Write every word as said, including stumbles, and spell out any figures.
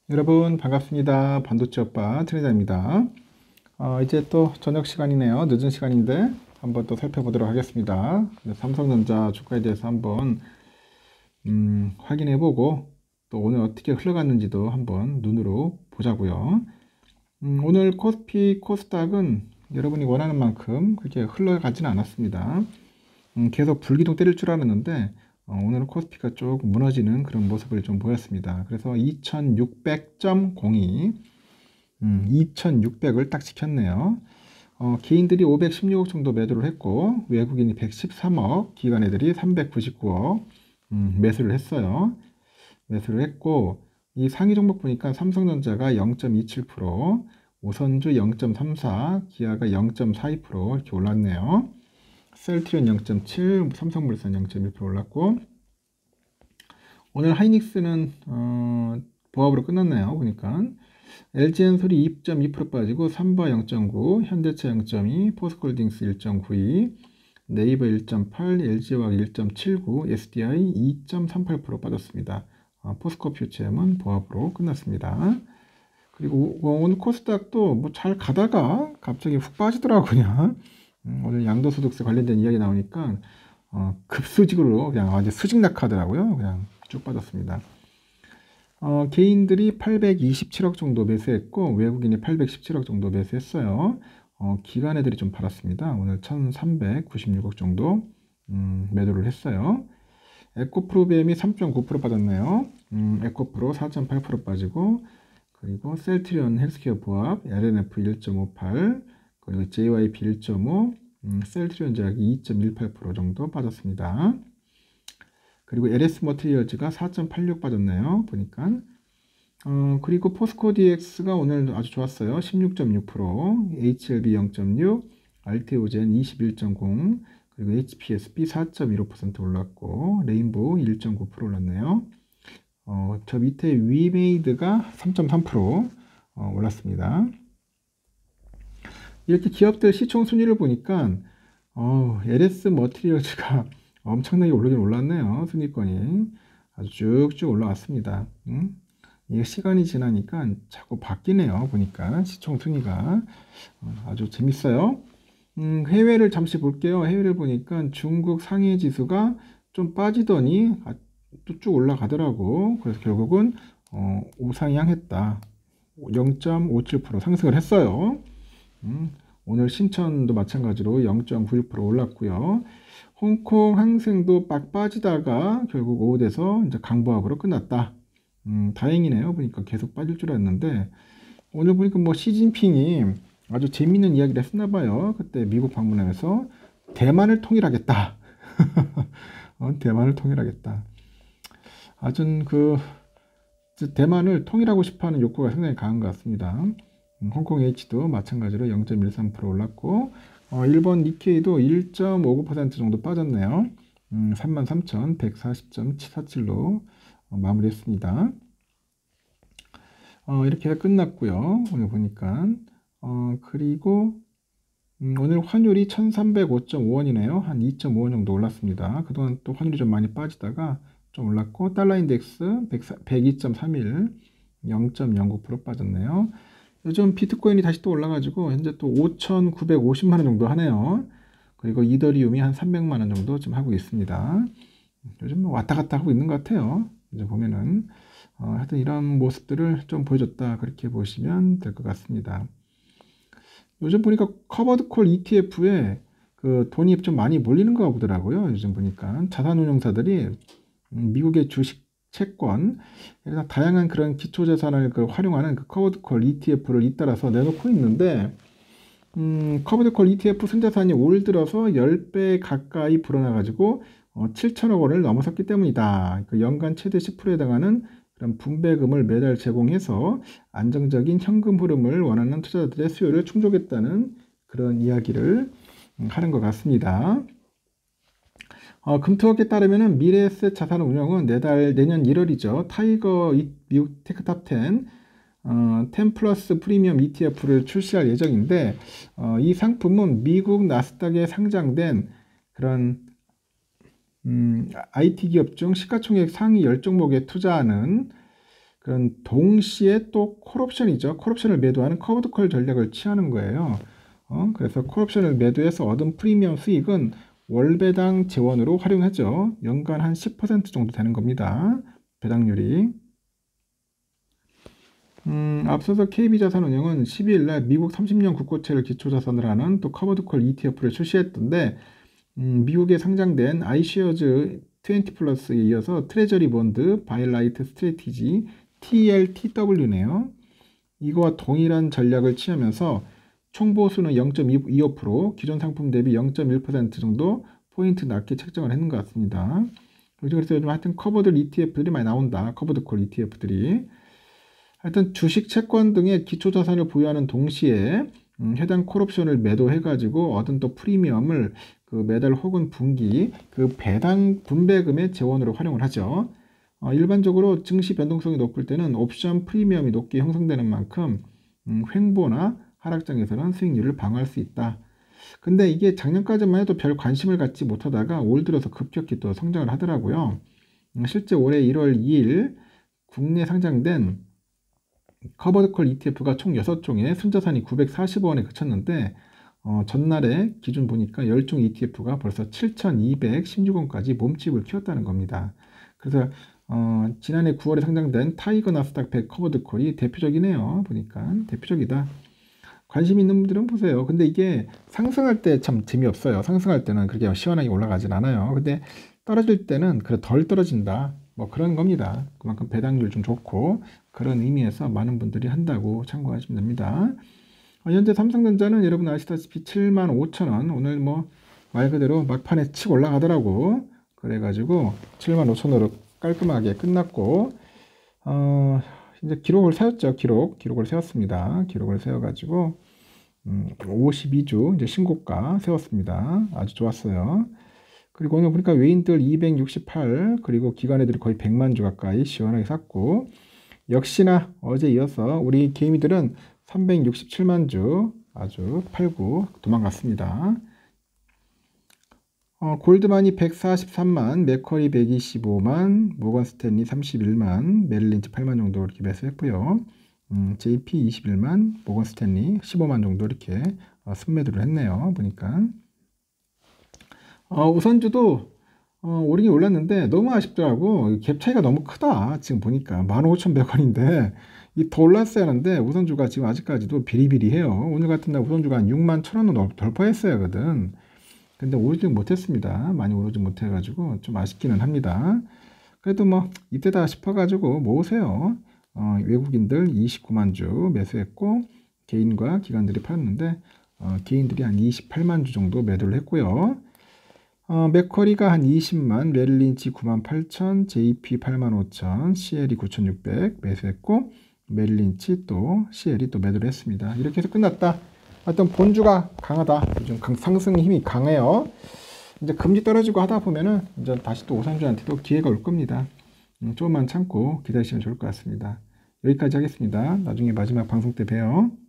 여러분 반갑습니다. 반도체 오빠 트레이더입니다. 어, 이제 또 저녁 시간이네요. 늦은 시간인데 한번 또 살펴보도록 하겠습니다. 삼성전자 주가에 대해서 한번 음, 확인해보고 또 오늘 어떻게 흘러갔는지도 한번 눈으로 보자고요. 음, 오늘 코스피 코스닥은 여러분이 원하는 만큼 그렇게 흘러가지는 않았습니다. 음, 계속 불기둥 때릴 줄 알았는데 어, 오늘은 코스피가 조금 무너지는 그런 모습을 좀 보였습니다. 그래서 이천육백 점 공이 음, 이천육백을 딱 지켰네요. 어, 개인들이 오백십육억 정도 매도를 했고 외국인이 백십삼억, 기관 애들이 삼백구십구억 음, 매수를 했어요. 매수를 했고 이 상위 종목 보니까 삼성전자가 영 점 이칠 퍼센트, 오선주 영 점 삼사, 기아가 영 점 사이 퍼센트 이렇게 올랐네요. 셀트리온 영 점 칠, 삼성물산 영 점 일 퍼센트 올랐고 오늘 하이닉스는 어, 보합으로 끝났네요. 보니까 엘지엔솔이 이 점 이 퍼센트 빠지고 삼바 영 점 구, 현대차 영 점 이, 포스코홀딩스 일 점 구이, 네이버 일 점 팔, 엘지화학 일 점 칠구, 에스디아이 이 점 삼팔 퍼센트 빠졌습니다. 어, 포스코 퓨처엠은 보합으로 끝났습니다. 그리고 오늘 코스닥도 뭐 잘 가다가 갑자기 훅 빠지더라고요. 그냥 음, 오늘 양도소득세 관련된 이야기 나오니까 어, 급수직으로 그냥 완전 수직 낙하더라고요. 그냥 쭉 빠졌습니다. 어, 개인들이 팔백이십칠억 정도 매수했고 외국인이 팔백십칠억 정도 매수했어요. 어, 기관 애들이 좀 팔았습니다. 오늘 천삼백구십육억 정도 음, 매도를 했어요. 에코프로비엠이 삼 점 구 퍼센트 빠졌네요. 음, 에코프로 사 점 팔 퍼센트 빠지고 그리고 셀트리온 헬스케어 보합 엘엔에프 일 점 오팔, 그리고 제이와이피 일 점 오, 음, 셀트리온 제약이 이 점 일팔 퍼센트 정도 빠졌습니다. 그리고 엘에스 머티리얼즈가 사 점 팔육 빠졌네요. 보니까 어, 그리고 포스코 디엑스가 오늘 아주 좋았어요. 십육 점 육 퍼센트, 에이치엘비 영 점 육, 알테오젠 이십일 점 공, 그리고 에이치피에스비 사 점 일오 퍼센트 올랐고 레인보우 일 점 구 퍼센트 올랐네요. 어, 저 밑에 위메이드가 삼 점 삼 퍼센트 어, 올랐습니다. 이렇게 기업들 시총 순위를 보니까 어, 엘에스 머티리얼즈가 엄청나게 오르긴 올랐네요. 순위권이 아주 쭉쭉 올라왔습니다. 음? 이게 시간이 지나니까 자꾸 바뀌네요. 보니까 시총 순위가 어, 아주 재밌어요. 음, 해외를 잠시 볼게요. 해외를 보니까 중국 상해 지수가 좀 빠지더니 아, 또 쭉 올라가더라고. 그래서 결국은 어, 우상향했다. 영 점 오칠 퍼센트 상승을 했어요. 음, 오늘 신천도 마찬가지로 영 점 구일 퍼센트 올랐고요. 홍콩 항생도 빡 빠지다가 결국 오후 돼서 이제 강보합으로 끝났다. 음, 다행이네요. 보니까 계속 빠질 줄 알았는데 오늘 보니까 뭐 시진핑이 아주 재밌는 이야기를 했나 봐요. 그때 미국 방문하면서 대만을 통일하겠다. 어, 대만을 통일하겠다. 아주 그 대만을 통일하고 싶어하는 욕구가 상당히 강한 것 같습니다. 음, 홍콩 H도 마찬가지로 영 점 일삼 퍼센트 올랐고 어, 일본 니케이도 일 점 오구 퍼센트 정도 빠졌네요. 음, 삼만 삼천백사십 점 사칠로 어, 마무리했습니다. 어, 이렇게 해서 끝났고요. 오늘 보니까 어, 그리고 음, 오늘 환율이 천삼백오 점 오 원이네요. 한 이 점 오 원 정도 올랐습니다. 그동안 또 환율이 좀 많이 빠지다가 좀 올랐고 달러 인덱스 백이 점 삼일, 영 점 영구 퍼센트 빠졌네요. 요즘 비트코인이 다시 또 올라가지고 현재 또 오천구백오십만 원 정도 하네요. 그리고 이더리움이 한 삼백만 원 정도 좀 하고 있습니다. 요즘 뭐 왔다 갔다 하고 있는 것 같아요. 이제 보면은 어, 하여튼 이런 모습들을 좀 보여줬다 그렇게 보시면 될 것 같습니다. 요즘 보니까 커버드콜 이티에프에 그 돈이 좀 많이 몰리는 거 보더라고요. 요즘 보니까 자산운용사들이 미국의 주식, 채권, 그래서 다양한 그런 기초자산을 그 활용하는 그 커버드콜 이티에프를 잇따라서 내놓고 있는데 음, 커버드콜 이티에프 순자산이 올 들어서 십 배 가까이 불어나가지고 어, 칠천억 원을 넘어섰기 때문이다. 그 연간 최대 십 퍼센트에 해당하는 그런 분배금을 매달 제공해서 안정적인 현금 흐름을 원하는 투자자들의 수요를 충족했다는 그런 이야기를 하는 것 같습니다. 어, 금토학에 따르면 미래에셋 자산운용은 내달 내년 일월이죠. 타이거 이, 미국 테크탑 텐 어, 텐 플러스 프리미엄 이티에프를 출시할 예정인데 어, 이 상품은 미국 나스닥에 상장된 그런 음, 아이티 기업 중 시가총액 상위 십 종목에 투자하는 그런 동시에 또 콜옵션이죠. 콜옵션을 매도하는 커브드 콜 전략을 취하는 거예요. 어, 그래서 콜옵션을 매도해서 얻은 프리미엄 수익은 월배당 재원으로 활용하죠. 연간 한 십 퍼센트 정도 되는 겁니다. 배당률이. 음, 앞서서 케이비자산운용은 십이 일날 미국 삼십 년 국고채를 기초자산으로 하는 또 커버드콜 이티에프를 출시했던데, 음, 미국에 상장된 아이쉐어즈 이십 플러스에 이어서 트레저리 본드 바이라이트 스트래티지 티엘티더블유네요. 이거와 동일한 전략을 취하면서 총보수는 영 점 이오 퍼센트, 기존 상품 대비 영 점 일 퍼센트 정도 포인트 낮게 책정을 했는 것 같습니다. 그래서 요즘 하여튼 커버드 이티에프들이 많이 나온다. 커버드콜 이티에프들이. 하여튼 주식, 채권 등의 기초자산을 보유하는 동시에 음, 해당 콜옵션을 매도해가지고 얻은 또 프리미엄을 그 매달 혹은 분기 그 배당 분배금의 재원으로 활용을 하죠. 어, 일반적으로 증시 변동성이 높을 때는 옵션 프리미엄이 높게 형성되는 만큼 음, 횡보나 하락장에서는 수익률을 방어할 수 있다. 근데 이게 작년까지만 해도 별 관심을 갖지 못하다가 올 들어서 급격히 또 성장을 하더라고요. 음, 실제 올해 일월 이일 국내 상장된 커버드콜 이티에프가 총 여섯 종에 순자산이 구백사십 원에 그쳤는데 어, 전날에 기준 보니까 십 종 이티에프가 벌써 칠천이백십육 원까지 몸집을 키웠다는 겁니다. 그래서 어, 지난해 구월에 상장된 타이거 나스닥 백 커버드콜이 대표적이네요. 보니까 대표적이다. 관심 있는 분들은 보세요. 근데 이게 상승할 때 참 재미없어요. 상승할 때는 그렇게 시원하게 올라가진 않아요. 근데 떨어질 때는 그래 덜 떨어진다. 뭐 그런 겁니다. 그만큼 배당률 좀 좋고 그런 의미에서 많은 분들이 한다고 참고하시면 됩니다. 어, 현재 삼성전자는 여러분 아시다시피 칠만 오천 원 오늘 뭐 말 그대로 막판에 치고 올라가더라고. 그래가지고 칠만 오천 원으로 깔끔하게 끝났고 어, 이제 기록을 세웠죠. 기록 기록을 세웠습니다. 기록을 세워가지고 음, 오십이 주 이제 신고가 세웠습니다. 아주 좋았어요. 그리고 오늘 보니까 외인들 이백육십팔 그리고 기관 애들이 거의 백만 주 가까이 시원하게 샀고 역시나 어제 이어서 우리 개미들은 삼백육십칠만 주 아주 팔고 도망갔습니다. 어, 골드만이 백사십삼만, 맥쿼리 백이십오만, 모건스탠리 삼십일만, 메릴린치 팔만 정도 이렇게 매수했고요. 음, 제이피 이십일만, 모건스탠리 십오만 정도 이렇게 어, 순매도를 했네요. 보니까 어, 우선주도 어, 오르긴 올랐는데 너무 아쉽더라고. 갭 차이가 너무 크다. 지금 보니까 만 오천백 원인데 이 더 올랐어야 하는데 우선주가 지금 아직까지도 비리비리해요. 오늘 같은 날 우선주가 한 육만 천 원은 돌파했어야 하거든. 근데 오르지 못했습니다. 많이 오르지 못해가지고 좀 아쉽기는 합니다. 그래도 뭐 이때다 싶어가지고 모으세요. 어, 외국인들 이십구만 주 매수했고 개인과 기관들이 팔았는데 어, 개인들이 한 이십팔만 주 정도 매도를 했고요. 어, 맥쿼리가 한 이십만, 메릴린치 구만 팔천, 제이피 팔만 오천, 씨엘이 구천육백 매수했고 메릴린치 또 씨엘이 또 매도를 했습니다. 이렇게 해서 끝났다. 하여튼 본주가 강하다. 요즘 상승 힘이 강해요. 이제 금리 떨어지고 하다 보면은 이제 다시 또 우선주한테도 기회가 올 겁니다. 음, 조금만 참고 기다리시면 좋을 것 같습니다. 여기까지 하겠습니다. 나중에 마지막 방송 때 봬요.